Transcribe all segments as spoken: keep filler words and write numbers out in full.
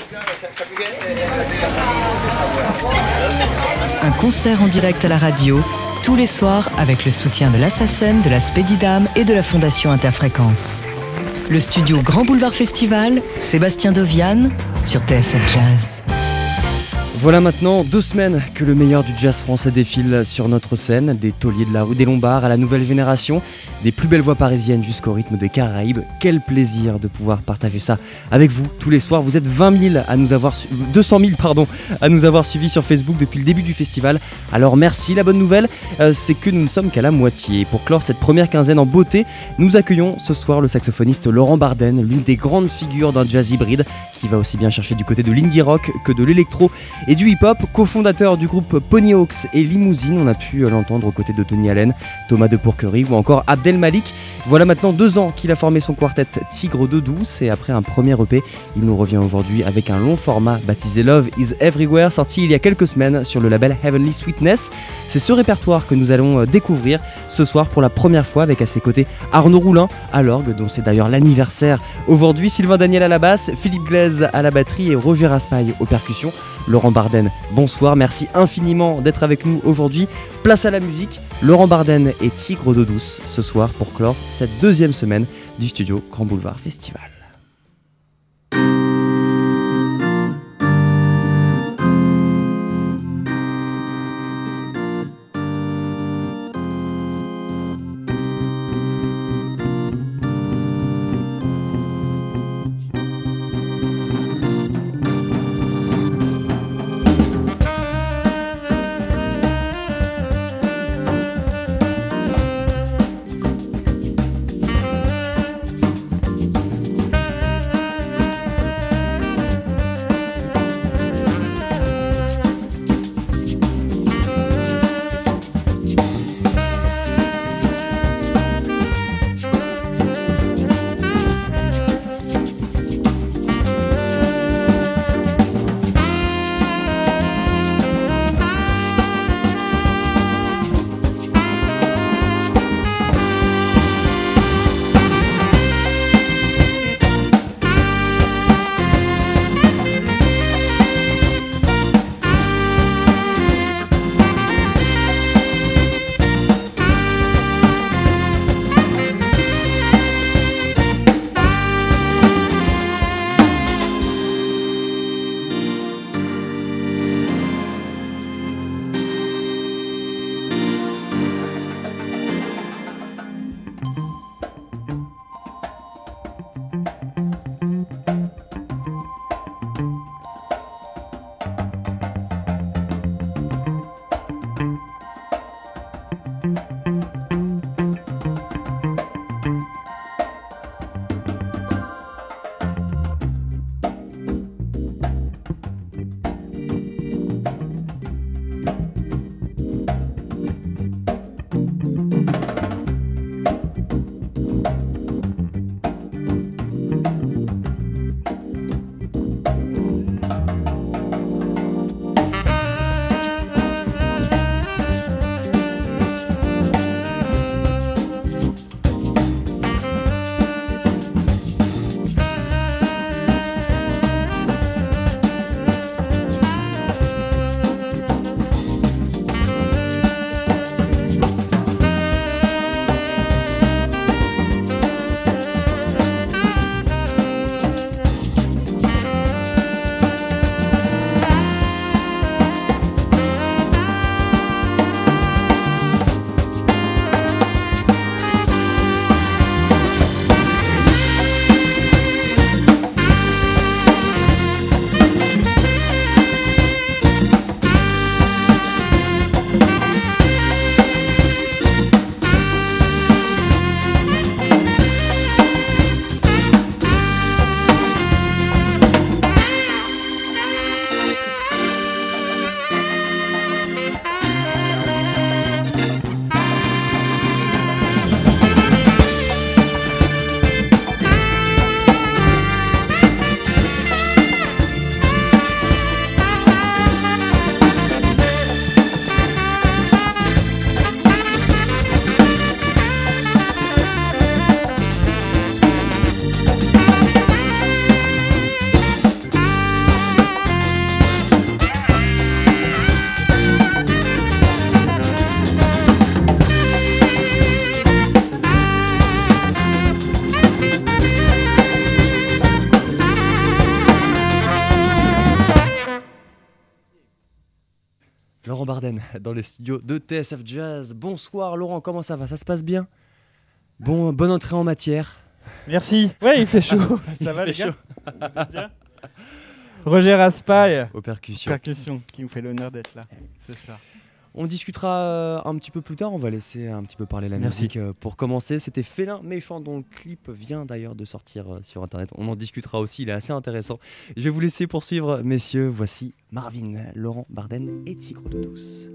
Un concert en direct à la radio, tous les soirs avec le soutien de l'A S S A C E M, de la Spédidam et de la Fondation Interfréquence. Le studio Grand Boulevard Festival, Sébastien Dovian sur T S F Jazz. Voilà maintenant deux semaines que le meilleur du jazz français défile sur notre scène, des tauliers de la rue des Lombards à la nouvelle génération, des plus belles voix parisiennes jusqu'au rythme des Caraïbes. Quel plaisir de pouvoir partager ça avec vous tous les soirs. Vous êtes vingt mille à nous avoir su- deux cent mille pardon, à nous avoir suivis sur Facebook depuis le début du festival. Alors merci. La bonne nouvelle, euh, c'est que nous ne sommes qu'à la moitié. Pour clore cette première quinzaine en beauté, nous accueillons ce soir le saxophoniste Laurent Barden, l'une des grandes figures d'un jazz hybride qui va aussi bien chercher du côté de l'indie rock que de l'électro et du hip-hop. Cofondateur du groupe Ponyhawks et Limousine, on a pu l'entendre aux côtés de Tony Allen, Thomas de Pourquerie ou encore Abdel Malik. Voilà maintenant deux ans qu'il a formé son quartet Tigre d'eau douce et après un premier E P, il nous revient aujourd'hui avec un long format baptisé Love is Everywhere, sorti il y a quelques semaines sur le label Heavenly Sweetness. C'est ce répertoire que nous allons découvrir ce soir pour la première fois avec à ses côtés Arnaud Roulin à l'orgue, dont c'est d'ailleurs l'anniversaire aujourd'hui, Sylvain Daniel à la basse, Philippe Glaise à la batterie et Roger Raspail aux percussions. Laurent Barden, bonsoir, merci infiniment d'être avec nous aujourd'hui. Place à la musique, Laurent Barden et Tigre d'eau douce ce soir pour clore cette deuxième semaine du studio Grand Boulevard Festival. Thank Laurent Barden dans les studios de T S F Jazz. Bonsoir Laurent, comment ça va? Ça se passe bien? Bon, bonne entrée en matière. Merci. Ouais, il fait chaud. Ça va les gars? Vous êtes bien? Roger Raspail aux percussions. Percussion, qui nous fait l'honneur d'être là ce soir. On discutera euh, un petit peu plus tard, on va laisser un petit peu parler la Merci. musique euh, pour commencer. C'était Félin Méchant dont le clip vient d'ailleurs de sortir euh, sur internet. On en discutera aussi, il est assez intéressant. Je vais vous laisser poursuivre, messieurs. Voici Marvin, Laurent Barden et Tigre de Douce.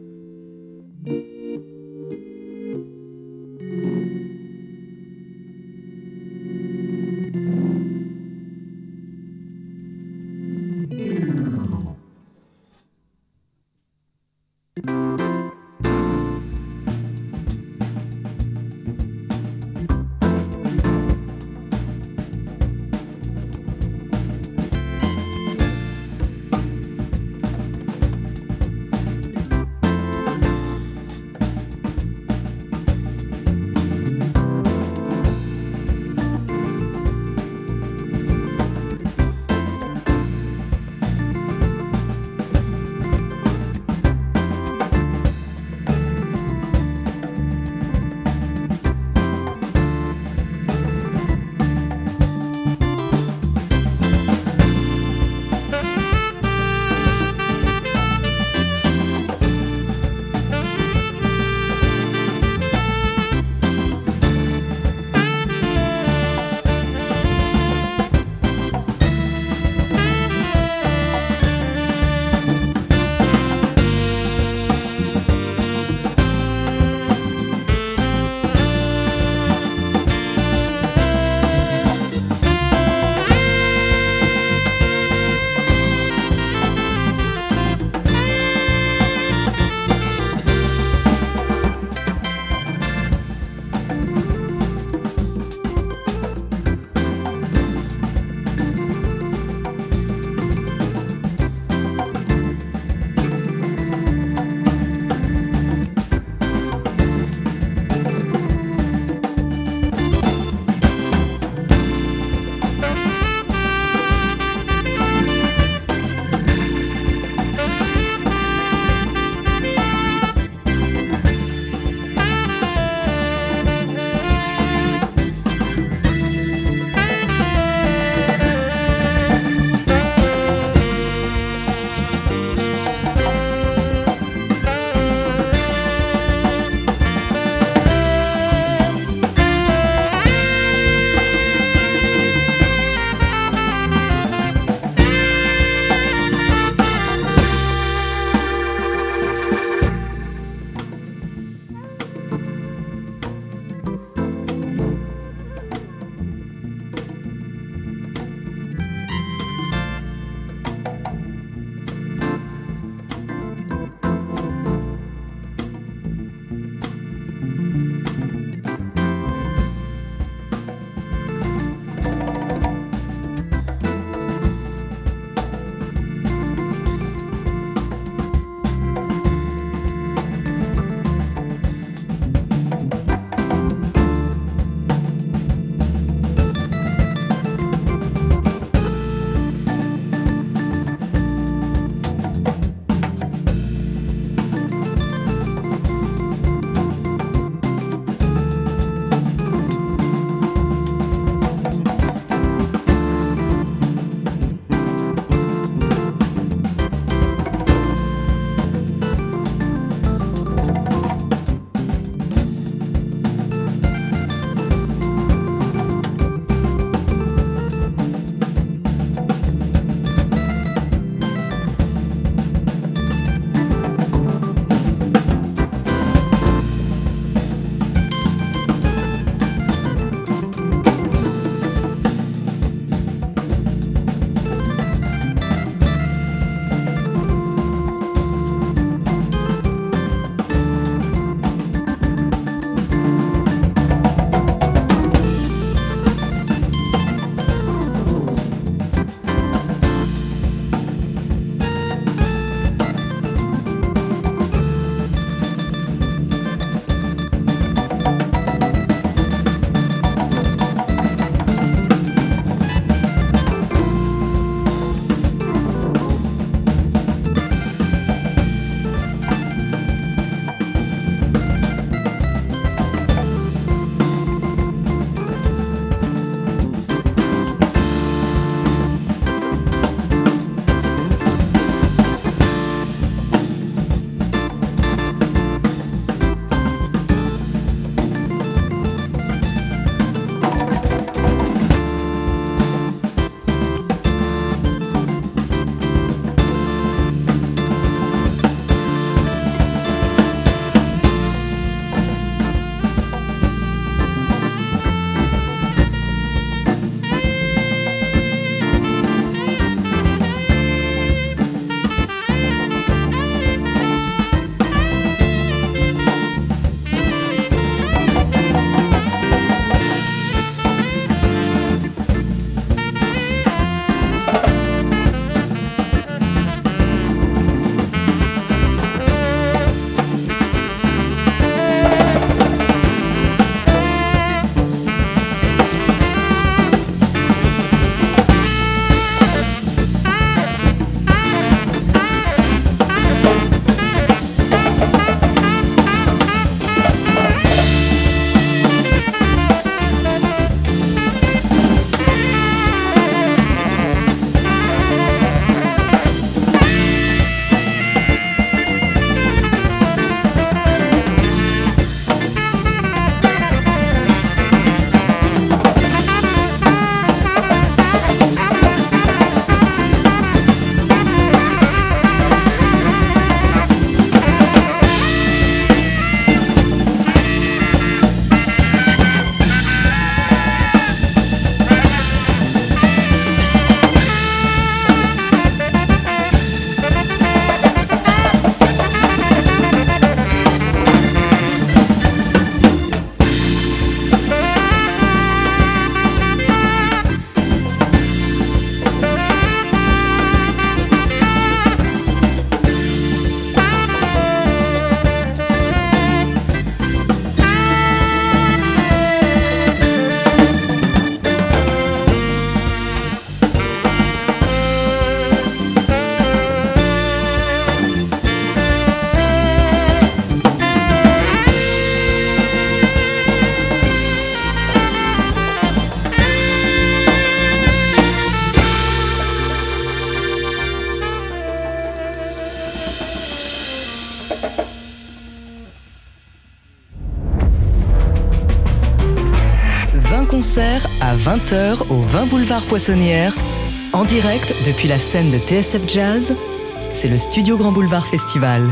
concert à vingt heures au vingt boulevard Poissonnière, en direct depuis la scène de T S F Jazz. C'est le Studio Grand Boulevard Festival.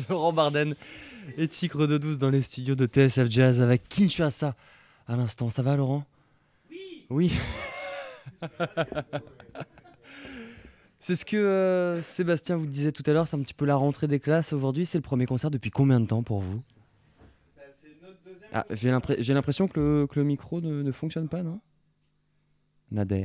Laurent Barden et Tigre de douze dans les studios de T S F Jazz avec Kinshasa à l'instant. Ça va, Laurent ? Oui. Oui. C'est ce que euh, Sébastien vous disait tout à l'heure, c'est un petit peu la rentrée des classes aujourd'hui. C'est le premier concert depuis combien de temps pour vous ? Bah, c'est notre deuxième. Ah, j'ai, l'impré- j'ai l'impression que le, que le micro ne, ne fonctionne pas, non ? Nader.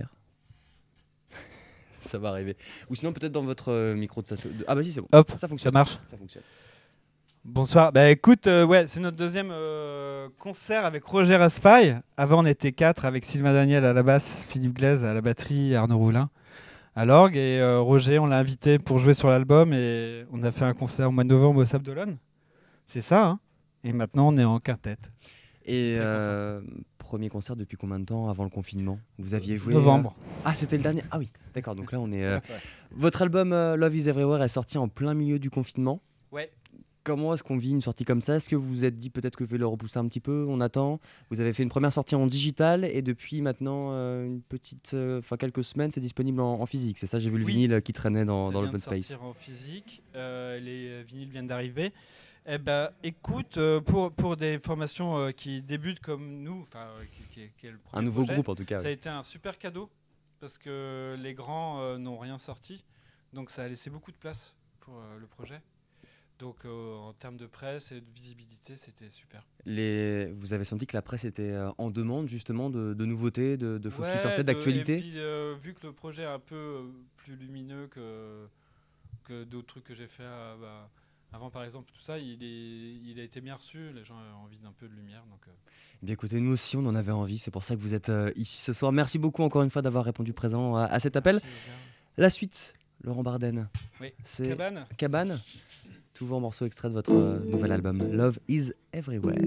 Ça va arriver. Ou sinon peut-être dans votre euh, micro de sa... de- Ah bah si, c'est bon. Hop, Ça ça fonctionne. marche. Ça fonctionne. Bonsoir. Bah écoute, euh, ouais, c'est notre deuxième euh, concert avec Roger Raspail. Avant, on était quatre avec Sylvain Daniel à la basse, Philippe Glaise à la batterie et Arnaud Roulin à l'orgue. Et euh, Roger, on l'a invité pour jouer sur l'album et on a fait un concert au mois de novembre au Sable d'Olonne. C'est ça, hein. Et maintenant, on est en quintette. Et euh, premier concert depuis combien de temps avant le confinement ? Vous aviez joué Novembre. euh, Ah, c'était le dernier. Ah oui, d'accord. Donc là, on est. euh, Votre album euh, Love Is Everywhere est sorti en plein milieu du confinement. Ouais. Comment est-ce qu'on vit une sortie comme ça ? Est-ce que vous vous êtes dit peut-être que je vais le repousser un petit peu ? On attend. Vous avez fait une première sortie en digital et depuis maintenant euh, une petite, enfin euh, quelques semaines, c'est disponible en, en physique. C'est ça, j'ai vu le Oui. vinyle qui traînait dans, Ça dans vient l'open de space. sortir en physique. Euh, les vinyles viennent d'arriver. Eh ben, écoute, euh, pour, pour des formations euh, qui débutent comme nous, enfin, euh, qui, qui, qui est le premier Un nouveau projet, groupe en tout cas. ça oui. a été un super cadeau parce que les grands euh, n'ont rien sorti, donc ça a laissé beaucoup de place pour euh, le projet. Donc euh, en termes de presse et de visibilité, c'était super. Les... Vous avez senti que la presse était euh, en demande justement de, de nouveautés, de, de choses Ouais, qui sortaient, de- d'actualité. Et puis euh, vu que le projet est un peu euh, plus lumineux que, que d'autres trucs que j'ai fait euh, bah, avant, par exemple, tout ça, il, est, il a été bien reçu. Les gens ont envie d'un peu de lumière. Donc, euh, Eh bien écoutez, nous aussi on en avait envie, c'est pour ça que vous êtes euh, ici ce soir. Merci beaucoup encore une fois d'avoir répondu présent à, à cet appel. merci, les gars. La suite, Laurent Barden. Oui. C'est Cabane. Cabane, tous vos morceaux extraits de votre euh, nouvel album Love Is Everywhere.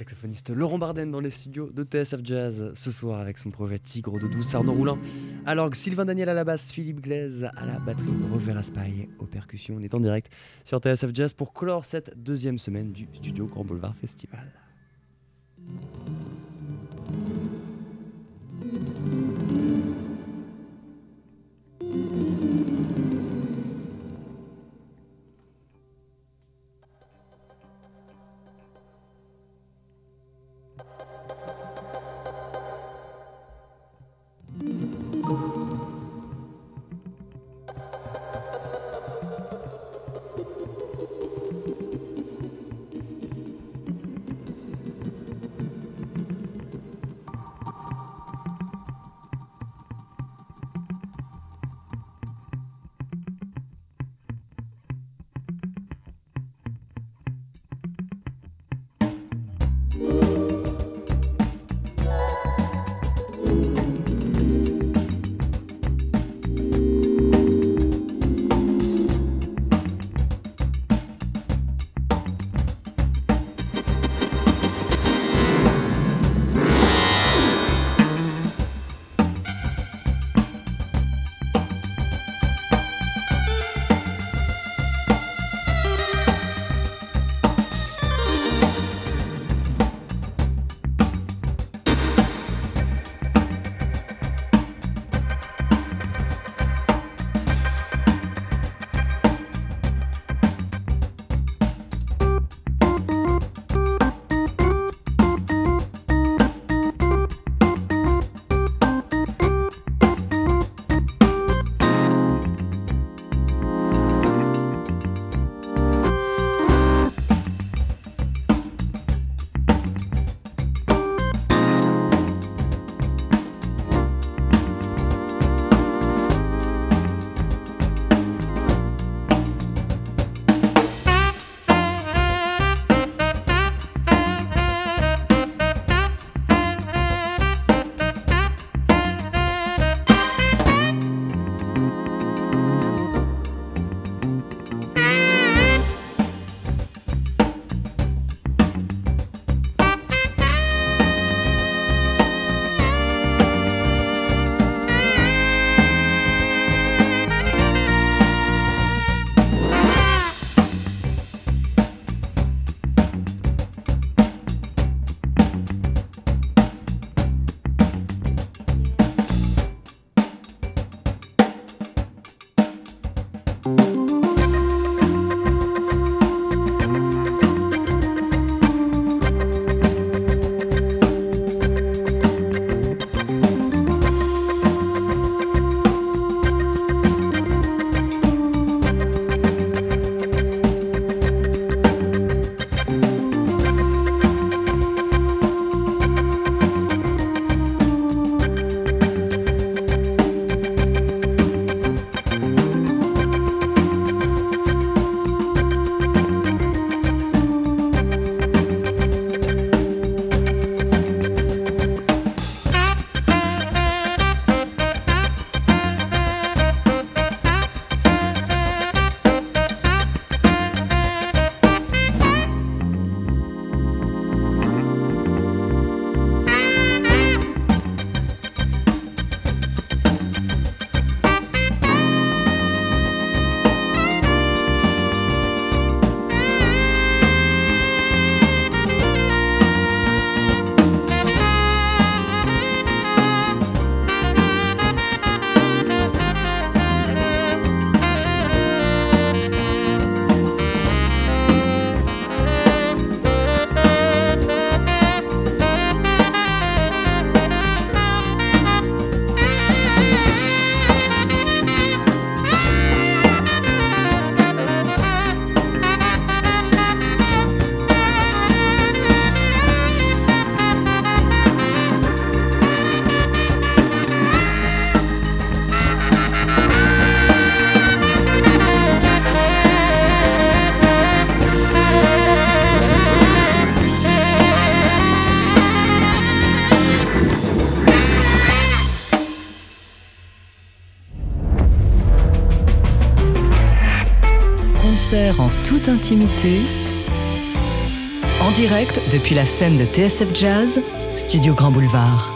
saxophoniste Laurent Barden dans les studios de T S F Jazz ce soir avec son projet Tigre de douce, Arnaud Roulin à l'orgue, Sylvain Daniel à la basse, Philippe Glaise à la batterie, Roger Raspail aux percussions. On est en direct sur T S F Jazz pour clore cette deuxième semaine du studio Grand Boulevard Festival. concert en toute intimité En direct depuis la scène de T S F Jazz, Studio Grand Boulevard.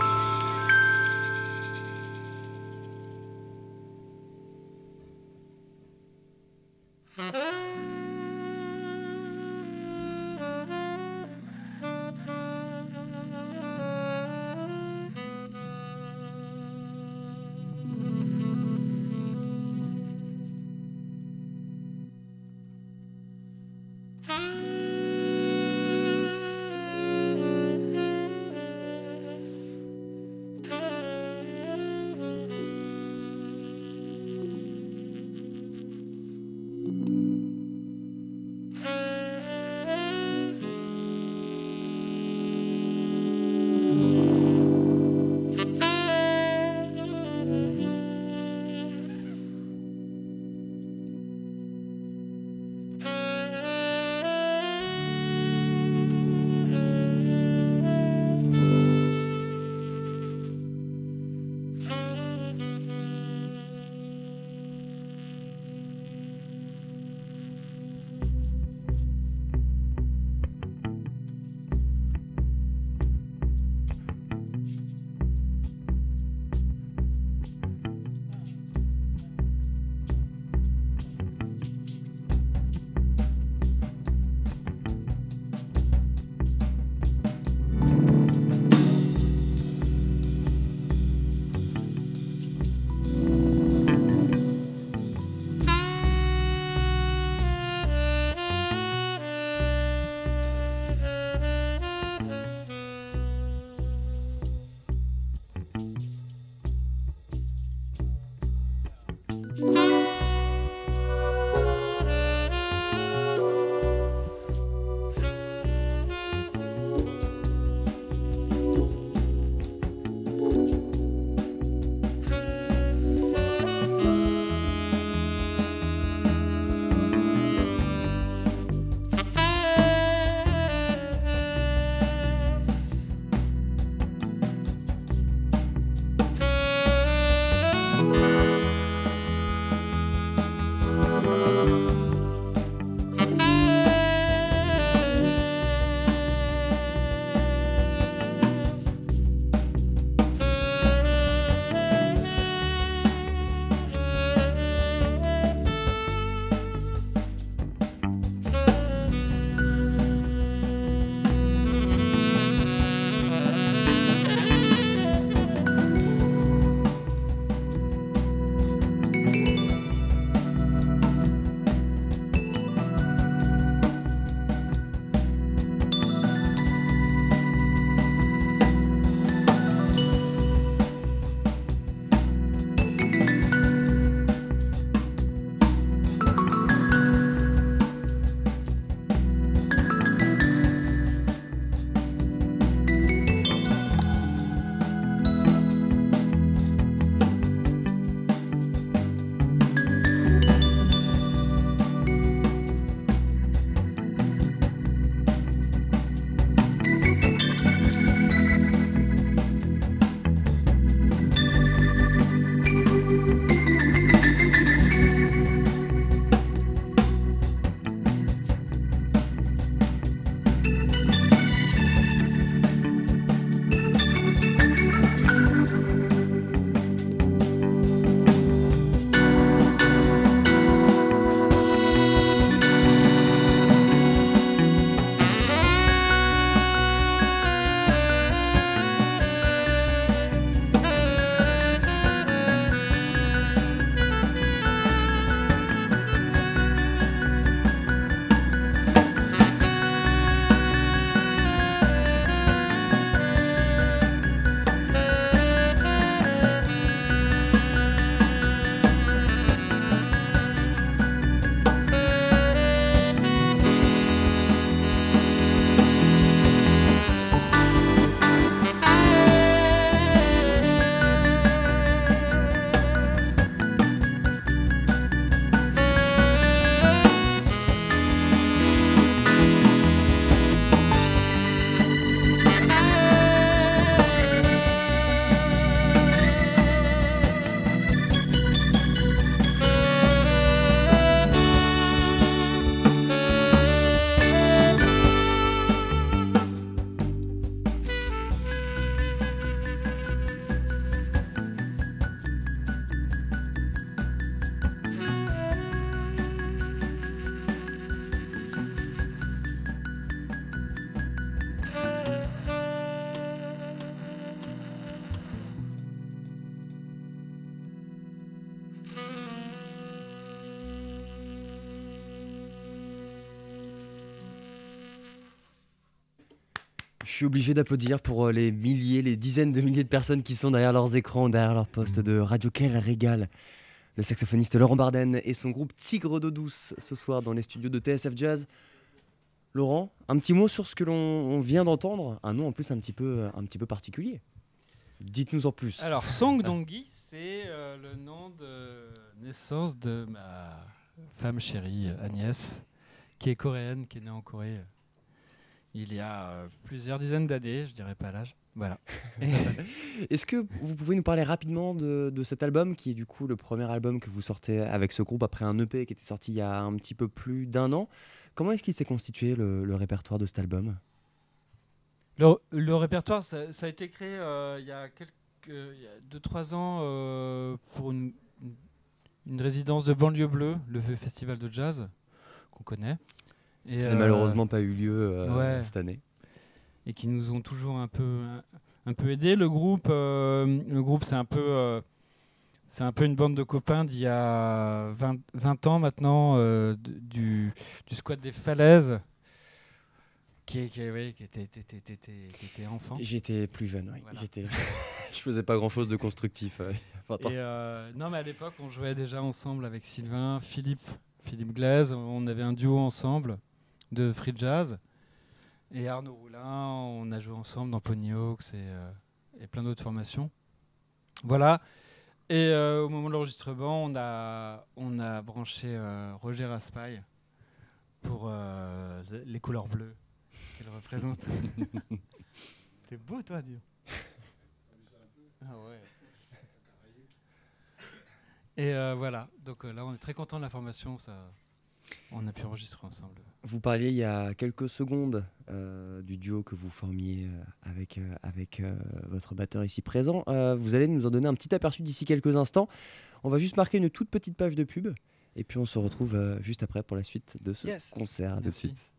Je suis obligé d'applaudir pour euh, les milliers, les dizaines de milliers de personnes qui sont derrière leurs écrans, derrière leur poste de radio. Quel régal! Le saxophoniste Laurent Barden et son groupe Tigre d'eau douce ce soir dans les studios de T S F Jazz. Laurent, un petit mot sur ce que l'on vient d'entendre. Un nom en plus un petit peu, un petit peu particulier. Dites-nous en plus. Alors, Song Dong-gi, c'est euh, le nom de naissance de ma femme chérie Agnès, qui est coréenne, qui est née en Corée euh, il y a euh, plusieurs dizaines d'années, je dirais pas l'âge. Voilà. Est-ce que vous pouvez nous parler rapidement de, de cet album, qui est du coup le premier album que vous sortez avec ce groupe après un E P qui était sorti il y a un petit peu plus d'un an. Comment est-ce qu'il s'est constitué le, le répertoire de cet album? Le, le répertoire, ça, ça a été créé euh, il y a quelques, il y a deux trois ans euh, pour une, une, une résidence de Banlieue Bleue, le festival de jazz qu'on connaît. Et qui n'a euh, malheureusement pas eu lieu euh, ouais. cette année. Et qui nous ont toujours un peu, un, un peu aidés. Le groupe, euh, le groupe c'est un peu... Euh, C'est un peu une bande de copains d'il y a vingt, vingt ans maintenant, euh, du, du squat des Falaises, qui, qui, oui, qui était, était, était, était, était enfant. J'étais plus jeune, oui. Voilà. J'étais... Je faisais pas grand-chose de constructif. Euh, Et euh, non, mais à l'époque, on jouait déjà ensemble avec Sylvain, Philippe, Philippe Glaise. On avait un duo ensemble de free jazz. Et Arnaud Roulin, on a joué ensemble dans Pony Hawks et, euh, et plein d'autres formations. Voilà. Et euh, au moment de l'enregistrement, on a, on a branché euh, Roger Raspail pour euh, les couleurs bleues qu'elle représente. T'es beau, toi, Dieu. Ah ouais. Et euh, voilà, donc euh, là, on est très content de la formation. Ça, on a pu enregistrer ensemble. Vous parliez il y a quelques secondes euh, du duo que vous formiez euh, avec, euh, avec euh, votre batteur ici présent. Euh, vous allez nous en donner un petit aperçu d'ici quelques instants. On va juste marquer une toute petite page de pub et puis on se retrouve euh, juste après pour la suite de ce Yes. concert. À tout de Merci. suite.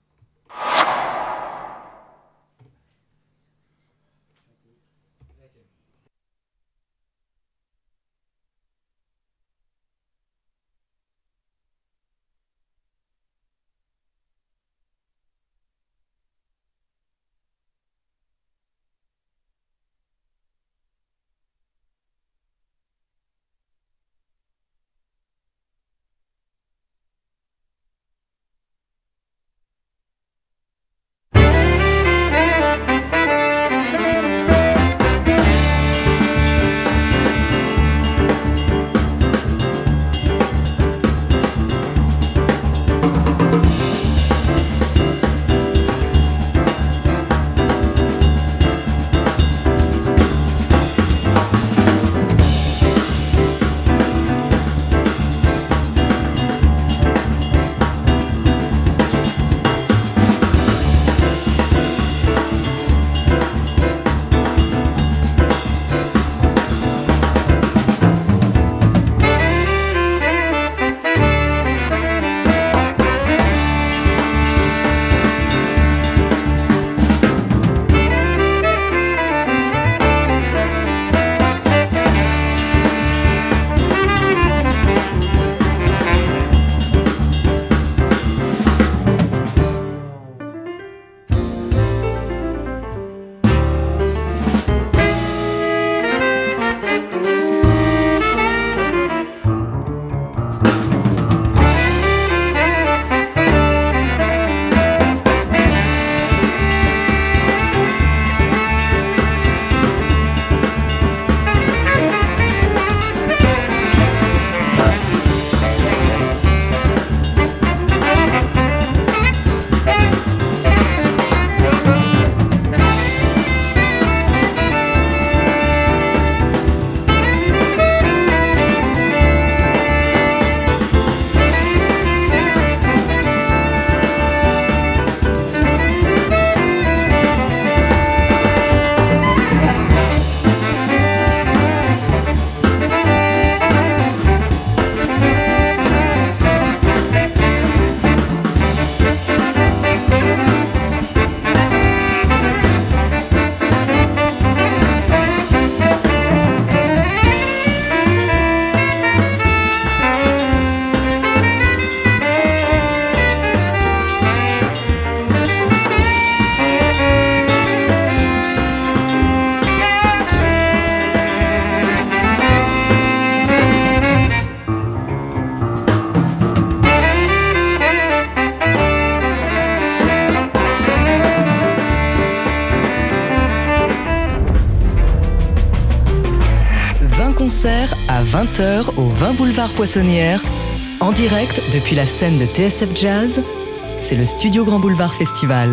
vingt heures au vingt boulevard Poissonnière, en direct depuis la scène de T S F Jazz. C'est le Studio Grand Boulevard Festival.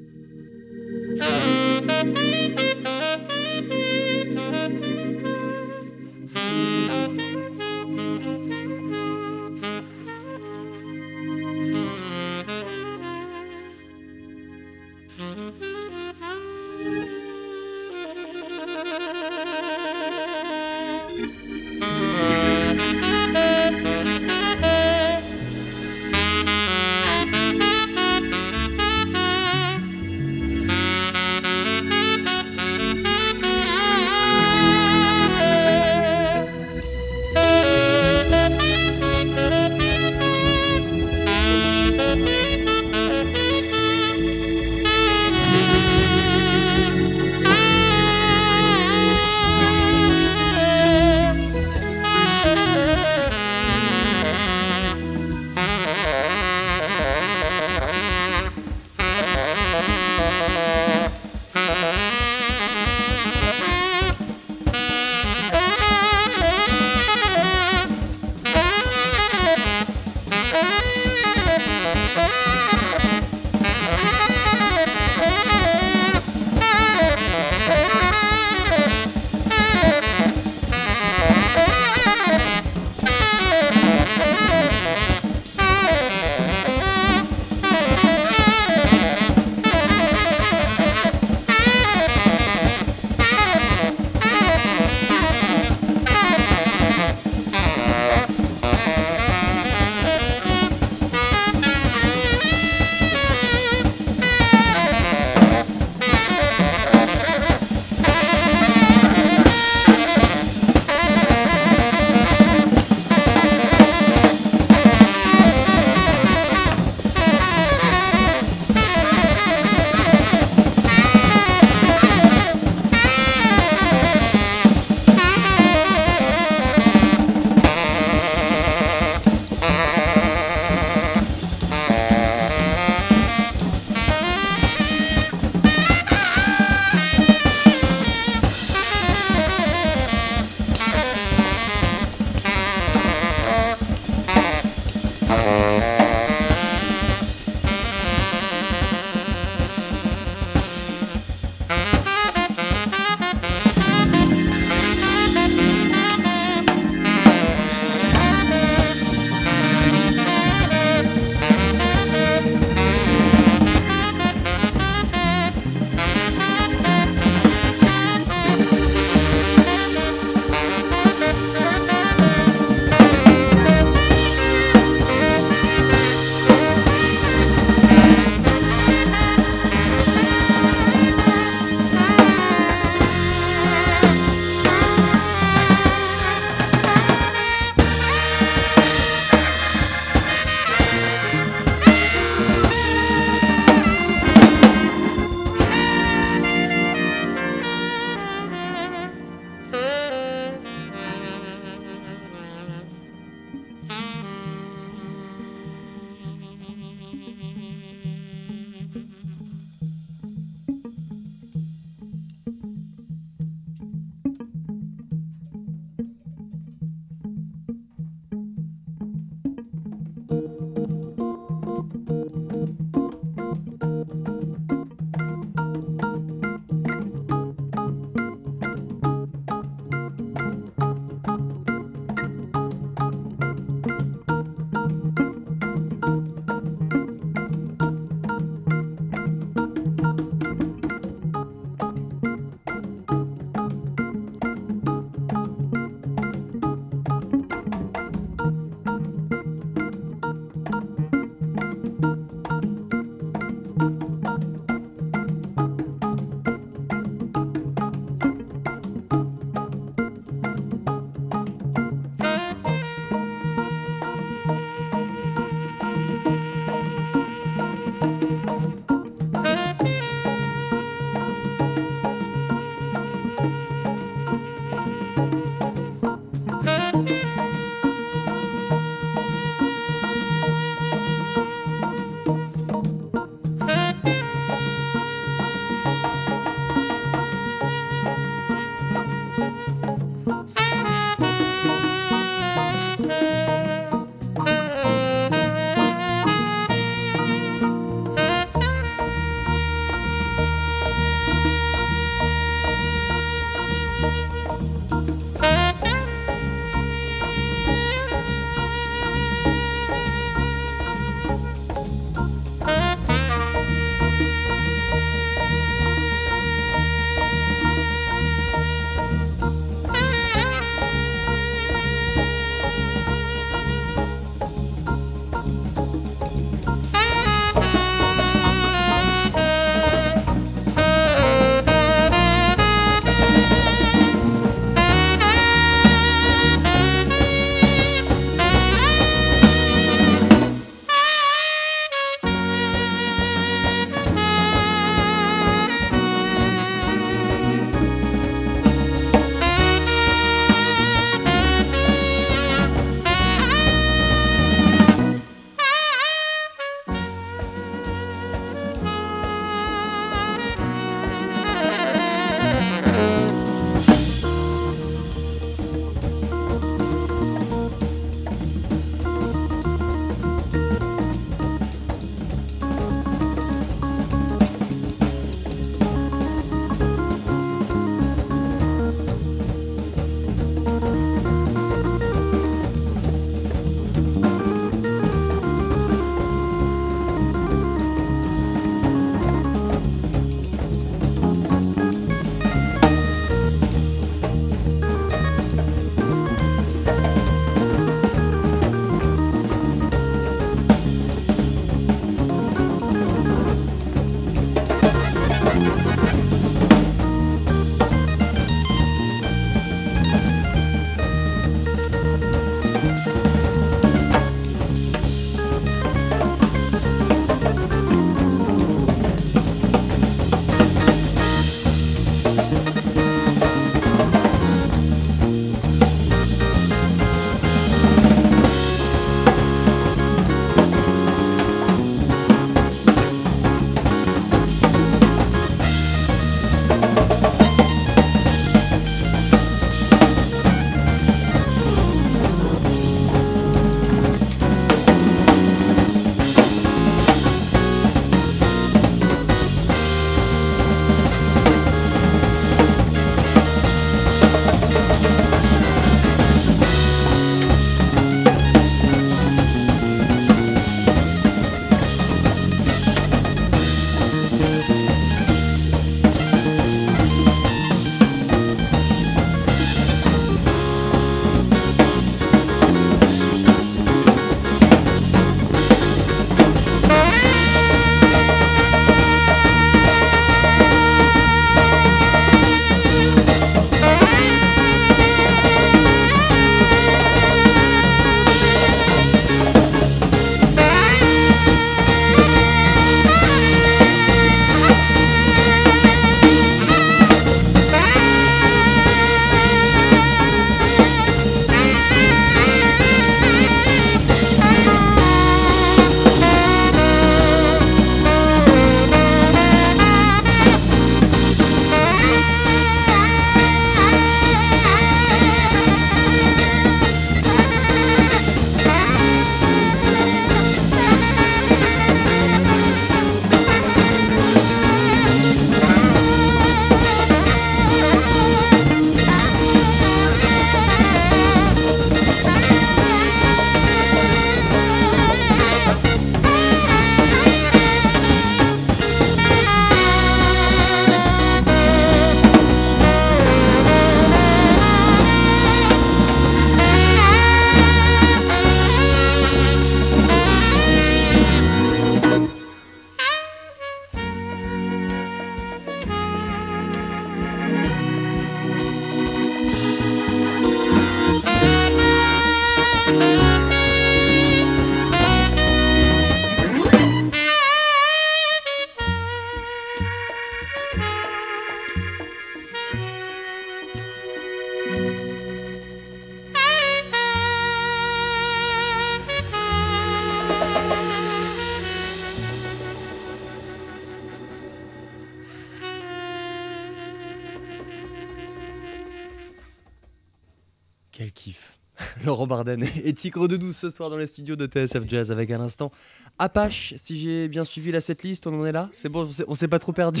Quel kiff. Laurent Barden et Tigre de Douce ce soir dans les studios de T S F Jazz avec à l'instant Apache. Si j'ai bien suivi la setlist, on en est là. C'est bon, on s'est, on s'est pas trop perdu.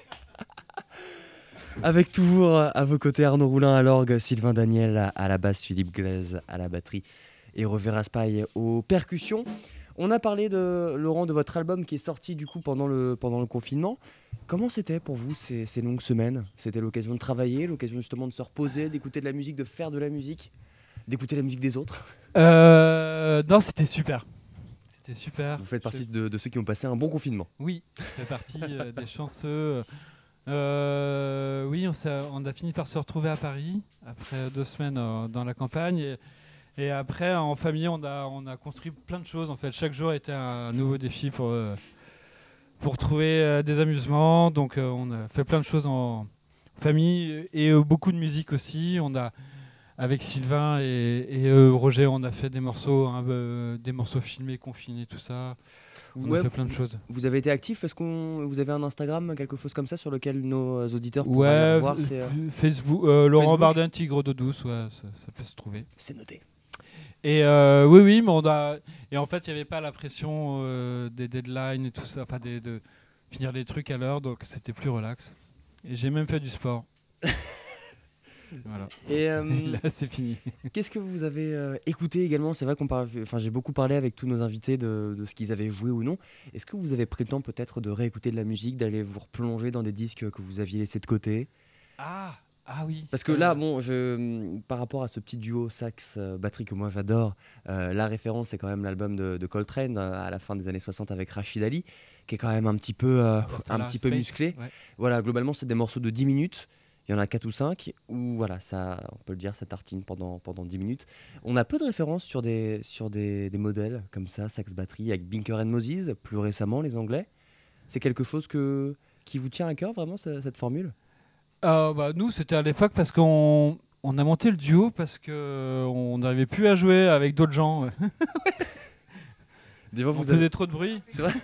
Avec toujours à vos côtés Arnaud Roulin à l'orgue, Sylvain Daniel à la basse, Philippe Glaise à la batterie et Roger Raspail aux percussions. On a parlé de Laurent de votre album qui est sorti du coup pendant le, pendant le confinement. Comment c'était pour vous ces, ces longues semaines? C'était l'occasion de travailler, l'occasion justement de se reposer, d'écouter de la musique, de faire de la musique, d'écouter la musique des autres? euh, Non, c'était super. C'était super. Vous faites partie Je... de, de ceux qui ont passé un bon confinement? Oui, je fais partie euh, des chanceux. Euh, oui, on, on a fini par se retrouver à Paris après deux semaines euh, dans la campagne. Et, et après, en famille, on a, on a construit plein de choses. En fait, chaque jour était un nouveau défi pour, euh, pour trouver euh, des amusements. Donc, euh, on a fait plein de choses en famille et euh, beaucoup de musique aussi. On a, avec Sylvain et, et euh, Roger, on a fait des morceaux, hein, euh, des morceaux filmés, confinés, tout ça. On Ouais, a fait plein de choses. Vous avez été actif? Est-ce qu'on vous avez un Instagram, quelque chose comme ça sur lequel nos auditeurs pourraient ouais, aller voir? C'est, euh... Facebook, euh, Laurent Facebook Barden, Tigre de Douce, ouais, ça, ça peut se trouver. C'est noté. Et euh, oui, oui, mais on a. Et en fait, il n'y avait pas la pression euh, des deadlines et tout ça, enfin des, de finir les trucs à l'heure, donc c'était plus relax. Et j'ai même fait du sport. Voilà. Et euh, là, c'est fini. Qu'est-ce que vous avez euh, écouté également? C'est vrai qu'on parle. Enfin, j'ai beaucoup parlé avec tous nos invités de, de ce qu'ils avaient joué ou non. Est-ce que vous avez pris le temps peut-être de réécouter de la musique, d'aller vous replonger dans des disques que vous aviez laissés de côté? Ah, ah oui. Parce que euh... là, bon, je, par rapport à ce petit duo sax-batterie que moi j'adore, euh, la référence c'est quand même l'album de, de Coltrane euh, à la fin des années soixante avec Rachid Ali, qui est quand même un petit peu, euh, un petit peu musclé. Ouais. Voilà, globalement, c'est des morceaux de dix minutes. Il y en a quatre ou cinq où, voilà, ça, on peut le dire, ça tartine pendant, pendant dix minutes. On a peu de références sur des, sur des, des modèles comme ça, sax-batterie, avec Binker and Moses, plus récemment, les Anglais. C'est quelque chose que, qui vous tient à cœur, vraiment, cette, cette formule? euh, bah, Nous, c'était à l'époque parce qu'on on a monté le duo parce qu'on n'arrivait plus à jouer avec d'autres gens. Des fois, vous on avez... faisait trop de bruit. C'est vrai?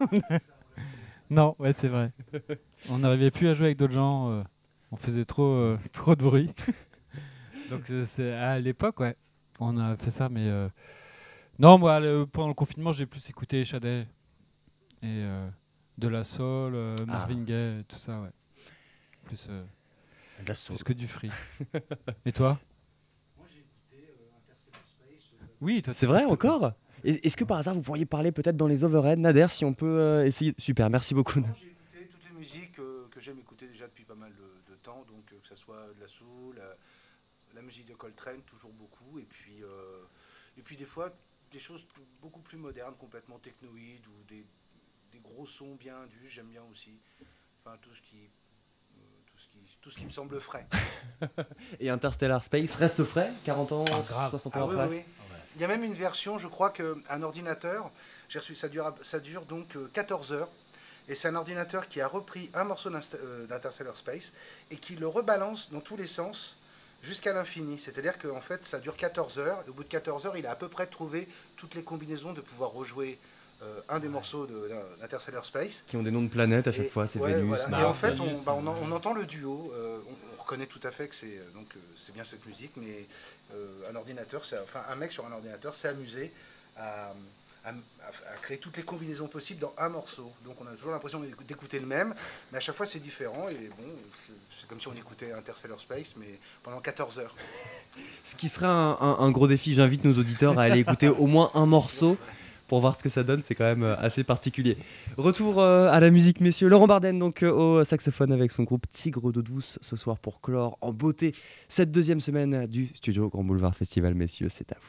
Non, ouais, c'est vrai. On n'arrivait plus à jouer avec d'autres gens. Euh... On faisait trop, euh, trop de bruit. Donc euh, c'est à l'époque, ouais, on a fait ça. Mais euh... non, moi, le, pendant le confinement, j'ai plus écouté Sade et euh, De La Soul, euh, Marvin ah. Gaye, tout ça, ouais. Plus, euh, la soul. Plus que du free. Et toi? Moi, j'ai écouté euh, Interstellar Space. Euh, oui, toi, c'est vrai, encore. Est-ce que par hasard, vous pourriez parler peut-être dans les overheads, Nader, si on peut euh, essayer? Super, merci beaucoup. Moi, j'ai écouté toutes les musiques euh, que j'aime écouter déjà depuis pas mal de temps, donc euh, que ce soit de la soul, la, la musique de Coltrane, toujours beaucoup, et puis, euh, et puis des fois des choses beaucoup plus modernes, complètement technoïdes, ou des, des gros sons bien indus, j'aime bien aussi, enfin tout ce qui, euh, tout ce qui, tout ce qui me semble frais. Et Interstellar Space reste frais, quarante ans, ah, soixante ah, ans oui, après. oui, oui. Il y a même une version, je crois qu'un ordinateur, j'ai reçu, ça dure, ça dure donc euh, quatorze heures. Et c'est un ordinateur qui a repris un morceau d'Interstellar Space et qui le rebalance dans tous les sens jusqu'à l'infini. C'est-à-dire qu'en fait, ça dure quatorze heures. Et au bout de quatorze heures, il a à peu près trouvé toutes les combinaisons de pouvoir rejouer euh, un des ouais. morceaux d'Interstellar Space. Qui ont des noms de planètes à chaque et, fois, c'est ouais, Vénus. Voilà. Mars, et en fait, on, bah, on, on entend le duo. Euh, on, on reconnaît tout à fait que c'est donc c'est bien cette musique, mais euh, un ordinateur, enfin un mec sur un ordinateur s'est amusé à... À, à créer toutes les combinaisons possibles dans un morceau. Donc on a toujours l'impression d'écouter le même, mais à chaque fois c'est différent, et bon, c'est comme si on écoutait Interstellar Space, mais pendant quatorze heures. Ce qui serait un, un, un gros défi, j'invite nos auditeurs à aller écouter au moins un morceau pour voir ce que ça donne, c'est quand même assez particulier. Retour euh, à la musique, messieurs. Laurent Barden, donc euh, au saxophone avec son groupe Tigre de Douce, ce soir pour clore en beauté cette deuxième semaine du Studio Grand Boulevard Festival, messieurs, c'est à vous.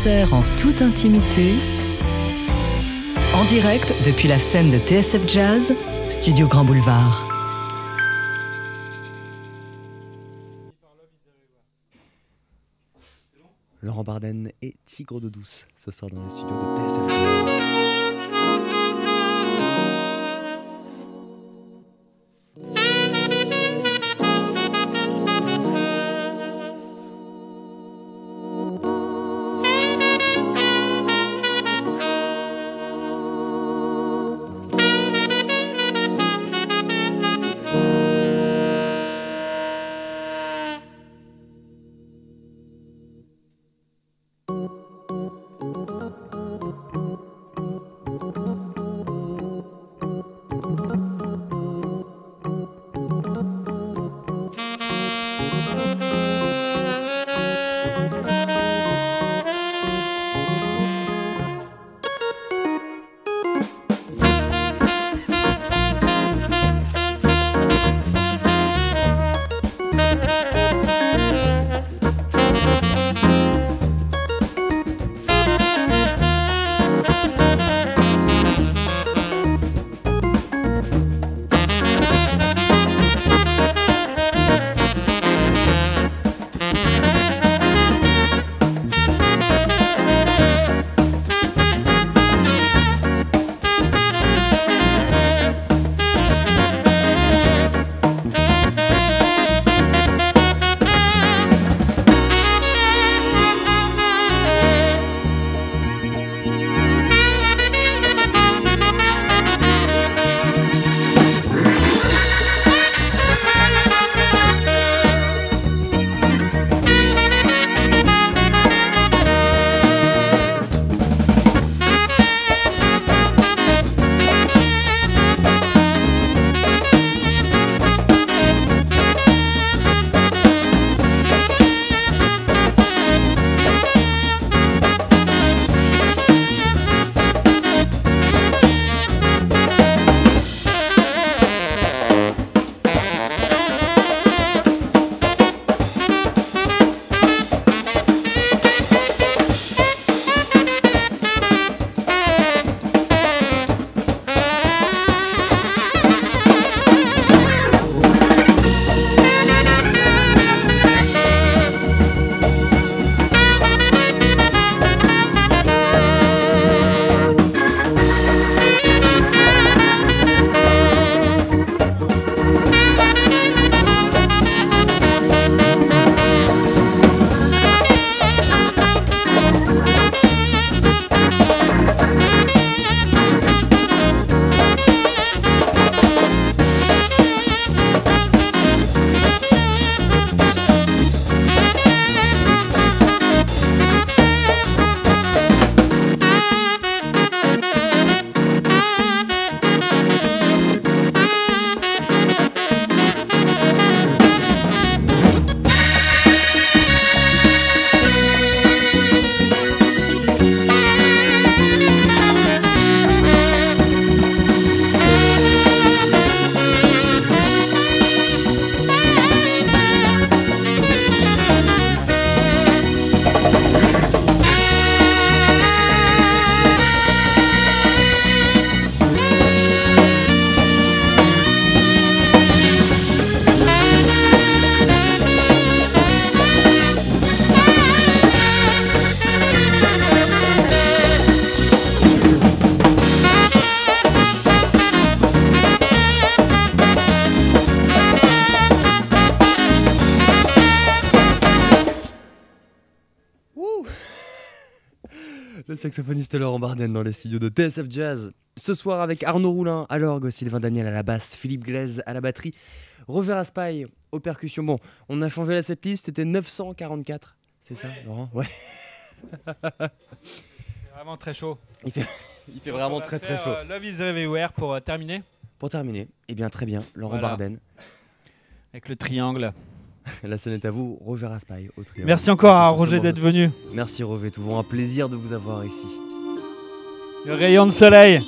concert en toute intimité, en direct depuis la scène de T S F Jazz, Studio Grand Boulevard. Laurent Barden et Tigre d'eau douce ce soir dans les studios de T S F Jazz. Le saxophoniste Laurent Barden dans les studios de T S F Jazz. Ce soir avec Arnaud Roulin à l'orgue, Sylvain Daniel à la basse, Philippe Glaise à la batterie, Roger Raspail aux percussions. Bon, on a changé la setlist, c'était neuf cent quarante-quatre, c'est ouais. Ça Laurent? Ouais. C'est vraiment très chaud. Il fait, il fait vraiment très très chaud. Euh, Love is Everywhere pour euh, terminer. Pour terminer, eh bien très bien, Laurent voilà. Barden. Avec le triangle. La scène est à vous, Roger Raspail au triangle. Merci encore à Roger d'être venu. Merci Roger, toujours un plaisir de vous avoir ici. Le rayon de soleil.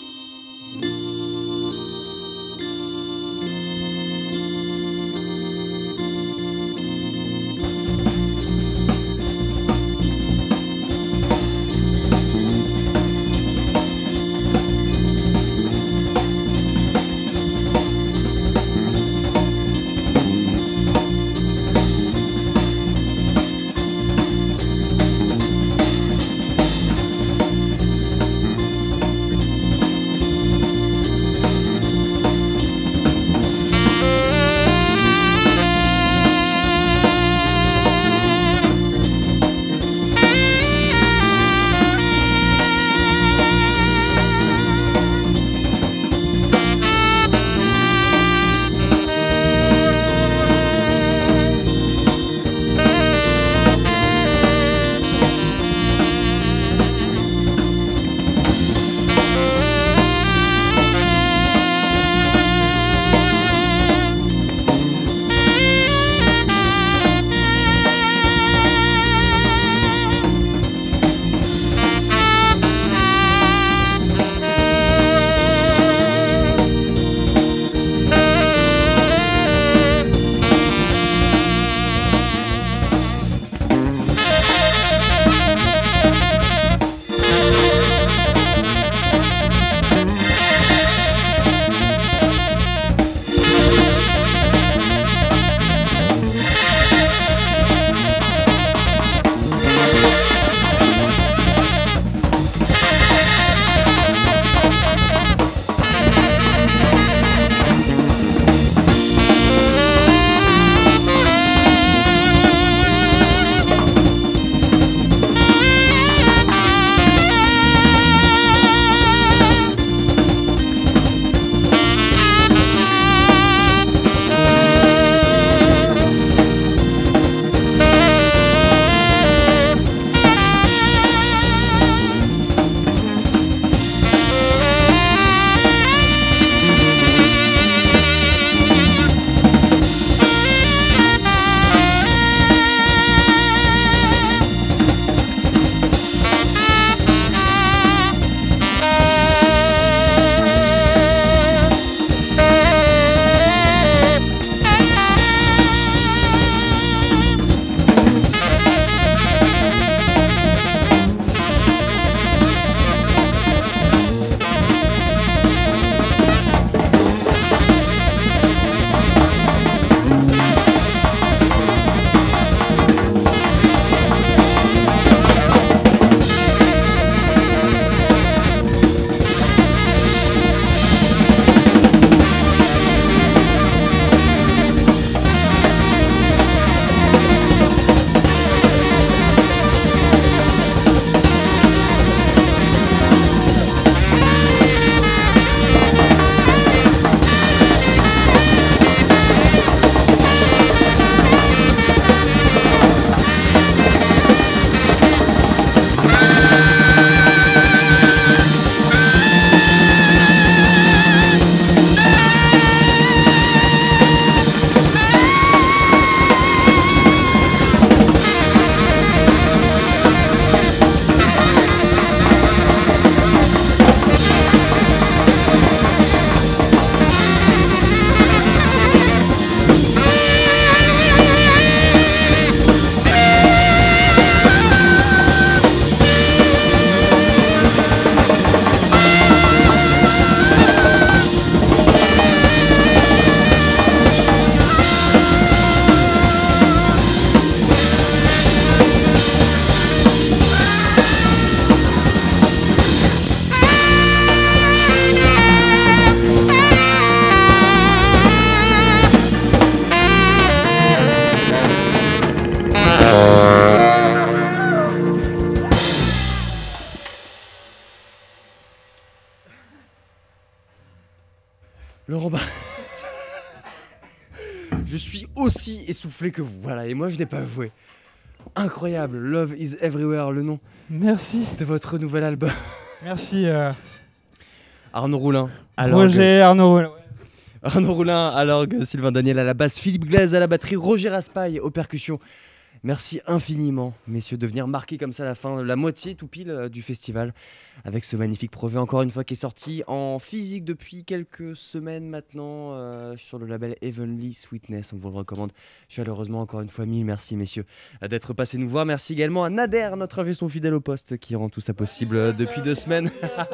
essoufflé que vous. Voilà, et moi je n'ai pas avoué. Incroyable, Love is Everywhere, le nom Merci. de votre nouvel album. Merci. Euh... Arnaud Roulin. Roger, Arnaud Roulin. Ouais. Arnaud Roulin à l'orgue, Sylvain Daniel à la basse, Philippe Glaise à la batterie, Roger Raspail aux percussions. Merci infiniment, messieurs, de venir marquer comme ça la fin, la moitié tout pile euh, du festival, avec ce magnifique projet, encore une fois, qui est sorti en physique depuis quelques semaines maintenant, euh, sur le label Heavenly Sweetness. On vous le recommande chaleureusement, encore une fois, mille merci, messieurs, d'être passés nous voir. Merci également à Nader, notre invité fidèle au poste, qui rend tout ça possible euh, depuis deux semaines.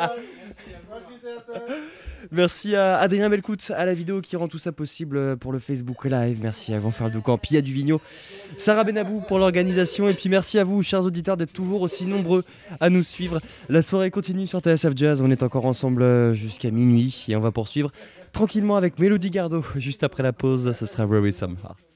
Merci à Adrien Belcout à la vidéo qui rend tout ça possible pour le Facebook Live. Merci à Jean-Charles Doucan, Pia Duvigneau, Sarah Benabou pour l'organisation. Et puis merci à vous, chers auditeurs, d'être toujours aussi nombreux à nous suivre. La soirée continue sur T S F Jazz. On est encore ensemble jusqu'à minuit et on va poursuivre tranquillement avec Mélodie Gardot. Juste après la pause, ce sera Worry Some Heart.